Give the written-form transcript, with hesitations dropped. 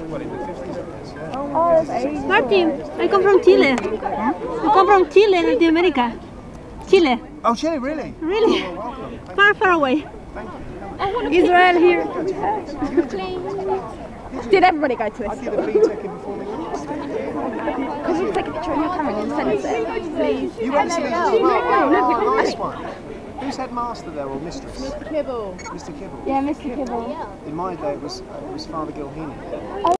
Well, in the 50s, I guess, yeah. Oh, that's ages. Martin, I come from Chile. I come from Chile, Latin America. Chile. Oh, Chile, really? Really? Oh, well, welcome. Thank Far, far away. you. Israel here. Did everybody go to I this? did a BTEC in Performing Arts. Could you take a picture of your camera and send it, please? You went to Leeds as well? Oh, nice one. Who's headmaster there, or mistress? Mr. Kibble. Mr. Kibble. Yeah, Mr. Kibble. In my day, it was Father Gilheeney.